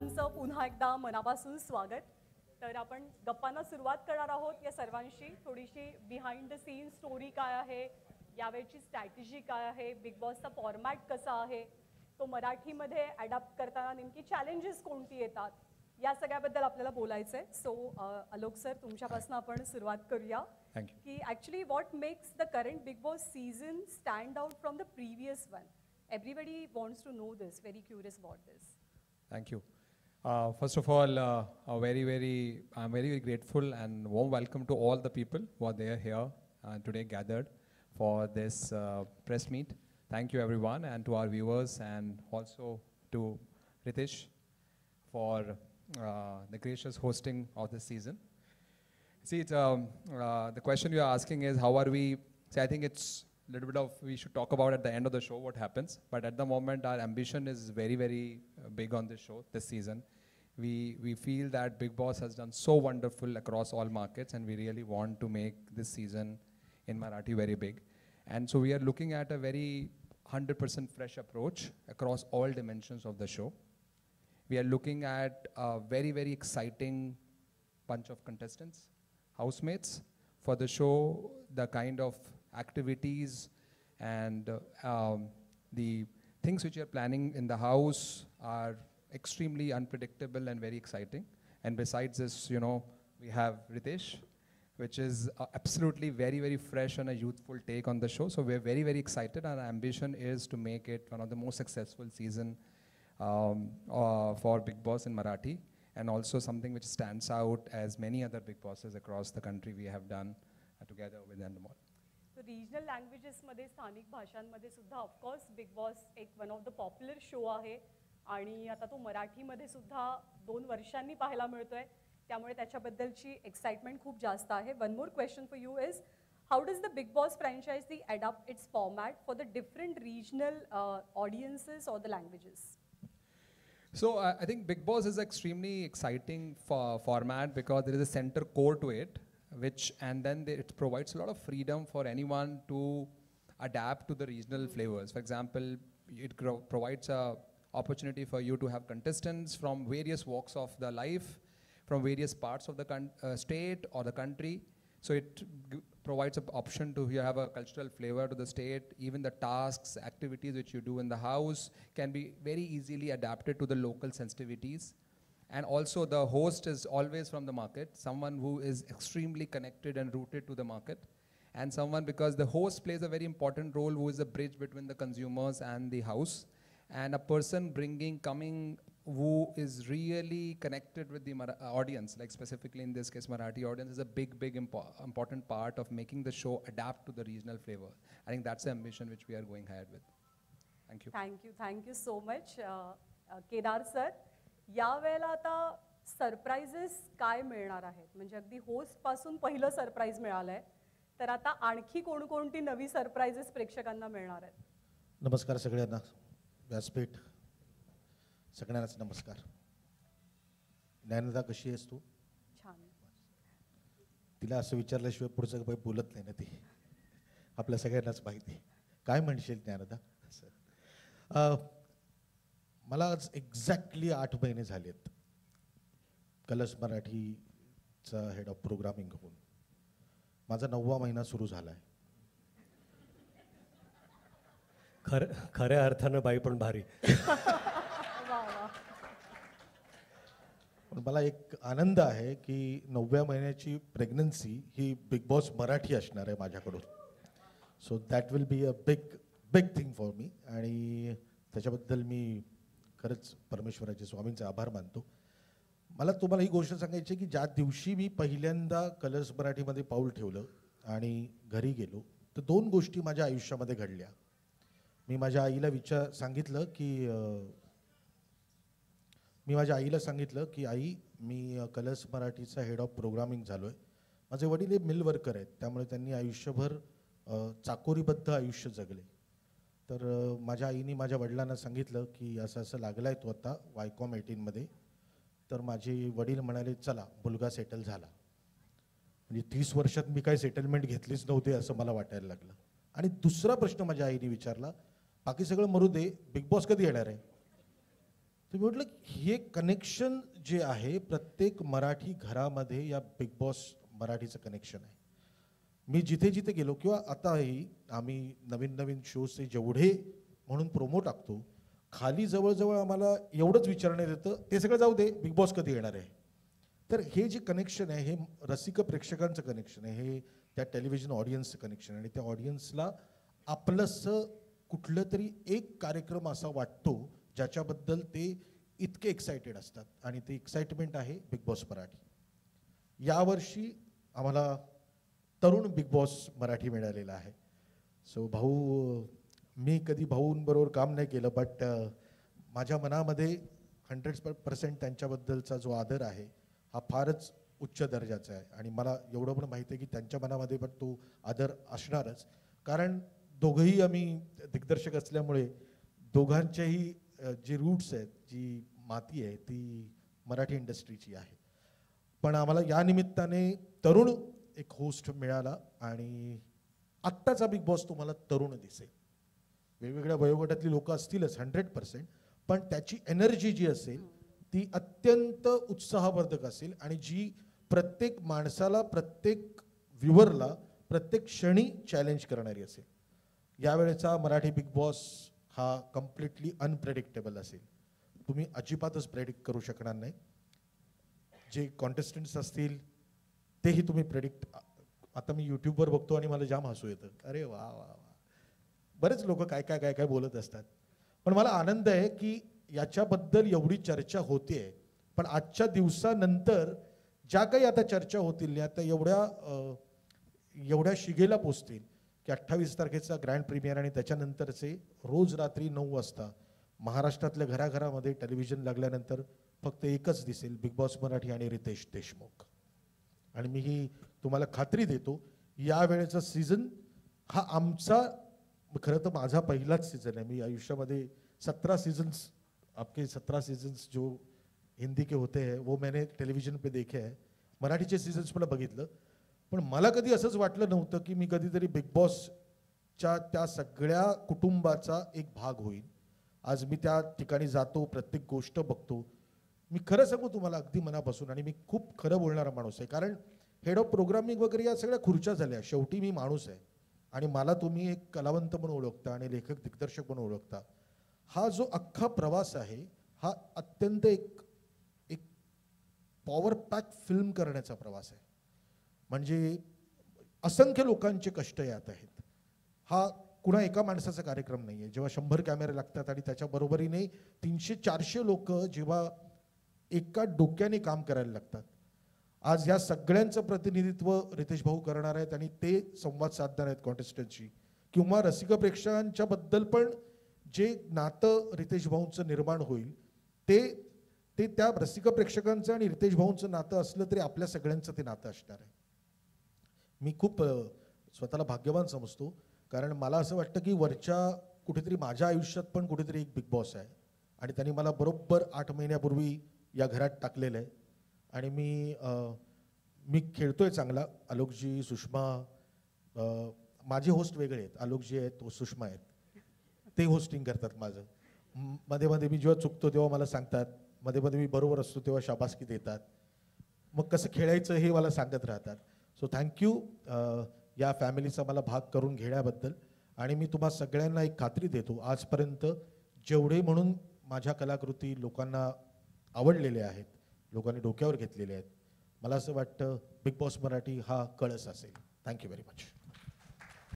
तुमचं पुन्हा एकदा मनापासून स्वागत. तर आपण गप्पांना सुरुवात करणार आहोत या सर्वांशी. थोडीशी बिहाइंड द सीन स्टोरी काय आहे, यावेळची स्ट्रॅटेजी काय आहे, बिग बॉसचा फॉर्मॅट कसा आहे, तो मराठीमध्ये अडॅप्ट करताना नेमकी चॅलेंजेस कोणती येतात, या सगळ्याबद्दल आपल्याला बोलायचं आहे. सो आलोक सर, तुमच्यापासून आपण सुरुवात करूया की actually what makes the current Bigg Boss season stand out from the previous one. Everybody wants to know this, very curious about this. Thank you. First of all, I'm very grateful and warm welcome to all the people who are there here today gathered for this press meet. Thank you everyone, and to our viewers, and also to Ritesh for the gracious hosting of this season. See, it's, the question you're asking is how are we, I think it's a little bit of, we should talk about at the end of the show what happens, but at the moment our ambition is very big on this show this season. We feel that Big Boss has done so wonderful across all markets, and we really want to make this season in Marathi very big. And so we are looking at a very 100% fresh approach across all dimensions of the show. We are looking at a very exciting bunch of contestants, housemates for the show. The kind of activities and the things which you're planning in the house are extremely unpredictable and very exciting. And besides this, you know, we have Ritesh, which is absolutely very fresh and a youthful take on the show. So we're very excited, and our ambition is to make it one of the most successful season for Big Boss in Marathi, and also something which stands out as many other Big Bosses across the country we have done together with Endemol. So regional लँग्वेजेसमध्ये, स्थानिक भाषांमध्ये सुद्धा of course Bigg Boss एक one of the popular show आहे, आणि आता तो मराठीमध्ये सुद्धा 2 वर्षांनी पाहायला मिळतोय, त्यामुळे त्याच्याबद्दलची एक्साइटमेंट खूप जास्त आहे. One more question for you is, how does the Bigg Boss franchise adapt its format for the different regional audiences और the languages? So I think Big Boss is extremely exciting format because there is a center core to it, and then it provides a lot of freedom for anyone to adapt to the regional flavors. For example, it provides a opportunity for you to have contestants from various walks of the life, from various parts of the state or the country. So it provides an option to have a cultural flavor to the state. Even the tasks, activities which you do in the house can be very easily adapted to the local sensitivities. And also the host is always from the market, someone who is extremely connected and rooted to the market, and someone, because the host plays a very important role, who is a bridge between the consumers and the house, and a person coming who is really connected with the audience, like specifically in this case Marathi audience, is a big important part of making the show adapt to the regional flavor. I think that's the ambition which we are going ahead with. Thank you. Thank you so much. Kedar sir, यावेळेला आता surprises काय मिळणार आहेत? म्हणजे अगदी host पासून पहिलं surprise मिळालंय, तर आता आणखी कोणकोणती नवी सरप्राइजेस प्रेक्षकांना मिळणार आहेत? नमस्कार सगळ्यांना, व्यासपीठ सगळ्यांनाच नमस्कार. ज्ञानदा, कशी आहेस तू? छान. तिला असं विचारल्याशिवाय पुढचं काही बोलत नाही ना ती, आपल्या सगळ्यांनाच माहिती. काय म्हणशील ज्ञानदा? मला आज एक्झॅक्टली 8 महिने झालेत कलर्स मराठीचा हेड ऑफ प्रोग्रामिंग होऊन. माझा 9वा महिना सुरू झाला आहे. खऱ्या अर्थानं बाई पण भारी. पण मला एक आनंद आहे की 9व्या महिन्याची प्रेग्नन्सी ही बिग बॉस मराठी असणार आहे माझ्याकडून. So that will be a big thing for me, आणि त्याच्याबद्दल मी खरंच परमेश्वराचे, स्वामींचे आभार मानतो. मला तुम्हाला ही गोष्ट सांगायची आहे की ज्या दिवशी मी पहिल्यांदा कलर्स मराठीमध्ये पाऊल ठेवलं आणि घरी गेलो, तर 2 गोष्टी माझ्या आयुष्यामध्ये घडल्या. मी माझ्या आईला सांगितलं की आई, मी कलर्स मराठीचा हेड ऑफ प्रोग्रामिंग झालो आहे. माझे वडील हे मिल वर्कर आहेत, त्यामुळे त्यांनी आयुष्यभर चाकोरीबद्ध आयुष्य जगले. तर माझ्या आईने माझ्या वडिलांना सांगितलं की असं लागलं आहे तो आता वायकॉम 18मध्ये. तर माझे वडील म्हणाले, चला मुलगा सेटल झाला. म्हणजे 30 वर्षात मी काय सेटलमेंट घेतलीच नव्हती असं मला वाटायला लागलं. आणि दुसरा प्रश्न माझ्या आईने विचारला, बाकी सगळं मरू दे, बिग बॉस कधी येणार आहे? तुम्ही म्हटलं हे कनेक्शन जे आहे प्रत्येक मराठी घरामध्ये या बिग बॉस मराठीचं कनेक्शन आहे. मी जिथे जिथे गेलो किंवा आताही आम्ही नवीन नवीन शोजचे जेवढे म्हणून प्रोमो टाकतो, खाली जवळजवळ आम्हाला एवढंच विचारण्यात येतं, ते सगळं जाऊ दे, बिग बॉस कधी येणार आहे. तर हे जे कनेक्शन आहे हे रसिक प्रेक्षकांचं कनेक्शन आहे, हे त्या टेलिव्हिजन ऑडियन्सचं कनेक्शन आहे. आणि त्या ऑडियन्सला आपलंसं कुठलं तरी एक कार्यक्रम असा वाटतो ज्याच्याबद्दल ते इतके एक्सायटेड असतात, आणि ते एक्साइटमेंट आहे बिग बॉस मराठी. यावर्षी आम्हाला तरुण बिग बॉस मराठी मिळालेला आहे. सो भाऊ, मी कधी भाऊंबरोबर काम नाही केलं, बट माझ्या मनामध्ये 100% त्यांच्याबद्दलचा जो आदर आहे हा फारच उच्च दर्जाचा आहे. आणि मला एवढं पण माहिती आहे की त्यांच्या मनामध्ये पण तो आदर असणारच, कारण दोघंही आम्ही दिग्दर्शक असल्यामुळे दोघांच्याही जी रूट्स आहेत, जी माती आहे ती मराठी इंडस्ट्रीची आहे. पण आम्हाला या निमित्ताने तरुण एक होस्ट मिळाला, आणि आत्ताचा बिग बॉस तुम्हाला तरुण दिसेल. वेगवेगळ्या वयोगटातली लोक असतीलच 100%, पण त्याची एनर्जी जी असेल ती अत्यंत उत्साहवर्धक असेल, आणि जी प्रत्येक माणसाला, प्रत्येक व्ह्युअरला प्रत्येक क्षणी चॅलेंज करणारी असेल. यावेळेचा मराठी बिग बॉस हा कम्प्लिटली अनप्रेडिक्टेबल असेल. तुम्ही अजिबातच प्रेडिक्ट करू शकणार नाही. जे कॉन्टेस्टंट्स असतील तेही तुम्ही प्रेडिक्ट, आता मी यूट्यूबवर बघतो आणि मला जाम हसू येतं, अरे वा वा वा, बरेच लोक काय काय काय काय बोलत असतात. पण मला आनंद आहे की याच्याबद्दल एवढी चर्चा होते, पण आजच्या दिवसानंतर ज्या काही आता चर्चा होतील आता एवढ्या शिगेला पोचतील की 28 तारखेचा ग्रँड प्रीमियर आणि त्याच्यानंतरचे रोज रात्री 9 वाजता महाराष्ट्रातल्या घराघरामध्ये टेलिव्हिजन लागल्यानंतर फक्त एकच दिसेल, बिग बॉस मराठी आणि रितेश देशमुख. आणि मी ही तुम्हाला खात्री देतो, यावेळेचा सीझन हा आमचा, खरं तर माझा पहिलाच सीझन आहे. मी आयुष्यामध्ये 17 सीजन्स, आपके 17 सीजन्स जो हिंदी के होते हैं वो मैंने टेलिव्हिजन पे देखे है. मराठीचे सीझन्स पण बघितलं, पण मला कधी असंच वाटलं नव्हतं की मी कधीतरी बिग बॉसच्या त्या सगळ्या कुटुंबाचा एक भाग होईल. आज मी त्या ठिकाणी जातो, प्रत्येक गोष्ट बघतो. मी खरं सांगू तुम्हाला अगदी मनापासून, आणि मी खूप खरं बोलणारा माणूस आहे, कारण हेड ऑफ प्रोग्रामिंग वगैरे या सगळ्या खुर्च्या झाल्या, शेवटी मी माणूस आहे. आणि मला तुम्ही एक कलावंत म्हणून ओळखता आणि लेखक दिग्दर्शक म्हणून ओळखता. हा जो अख्खा प्रवास आहे हा अत्यंत एक पॉवर पॅक फिल्म करण्याचा प्रवास आहे. म्हणजे असंख्य लोकांचे कष्ट यात आहेत. हा कुणा एका माणसाचा कार्यक्रम नाही आहे. जेव्हा 100 कॅमेरे लागतात आणि त्याच्या बरोबरीने 300-400 लोक जेव्हा एका डोक्याने काम करायला लागतात, आज या सगळ्यांचं प्रतिनिधित्व रितेश भाऊ करणार आहेत, आणि ते संवाद साधणार आहेत कॉन्टेस्टंटशी, किंवा रसिक प्रेक्षकांच्या बद्दल पण जे नातं रितेश भाऊंचं निर्माण होईल ते त्या रसिक प्रेक्षकांचं आणि रितेश भाऊंचं नातं असलं तरी आपल्या सगळ्यांचं ते नातं असणार आहे. मी खूप स्वतःला भाग्यवान समजतो, कारण मला असं वाटतं की वरच्या कुठेतरी माझ्या आयुष्यात पण कुठेतरी एक बिग बॉस आहे, आणि त्यांनी मला बरोबर 8 महिन्यापूर्वी या घरात टाकलेलं आहे. आणि मी खेळतोय चांगला. आलोकजी, सुषमा, माझे होस्ट वेगळे आहेत. आलोकजी आहेत, तो सुषमा आहेत, ते होस्टिंग करतात माझं. मध्ये मध्ये मी जेव्हा चुकतो तेव्हा मला सांगतात, मध्ये मध्ये मी बरोबर असतो तेव्हा शाबासकी देतात. मग कसं खेळायचं हे मला सांगत राहतात. सो थँक्यू या फॅमिलीचा मला भाग करून घेण्याबद्दल. आणि मी तुम्हा सगळ्यांना एक खात्री देतो, आजपर्यंत जेवढे म्हणून माझ्या कलाकृती लोकांना आवडलेल्या आहेत, लोकांनी डोक्यावर घेतलेले आहेत, मला असं वाटतं बिग बॉस मराठी हा कळस असेल. Thank you very much.